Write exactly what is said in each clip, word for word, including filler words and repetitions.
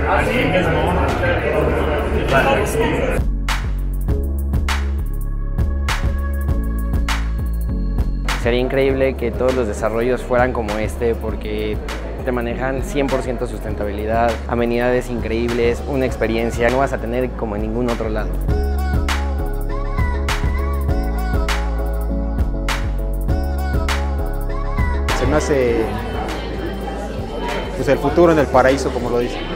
Así mismo. Sería increíble que todos los desarrollos fueran como este porque te manejan cien por ciento sustentabilidad, amenidades increíbles, una experiencia que no vas a tener como en ningún otro lado. Se me hace pues, el futuro en el paraíso, como lo dicen.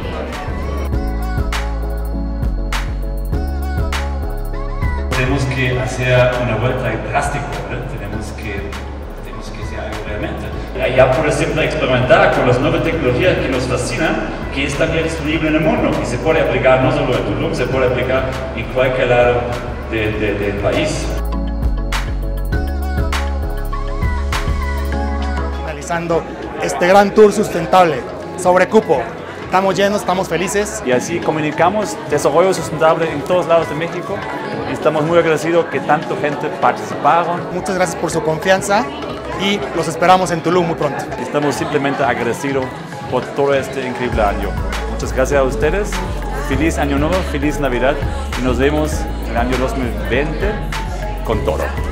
Tenemos que hacer una vuelta drástica, ¿verdad? Tenemos que, tenemos que hacer algo realmente. Ya por ejemplo experimentar con las nuevas tecnologías que nos fascinan, que están ya disponibles en el mundo y se puede aplicar no solo en Tulum, se puede aplicar en cualquier lado de, de, del país. Finalizando este gran tour sustentable sobre Cupo. Estamos llenos, estamos felices. Y así comunicamos desarrollo sustentable en todos lados de México. Y estamos muy agradecidos que tanta gente participaron. Muchas gracias por su confianza y los esperamos en Tulum muy pronto. Estamos simplemente agradecidos por todo este increíble año. Muchas gracias a ustedes. Feliz Año Nuevo, feliz Navidad y nos vemos en el año dos mil veinte con todo.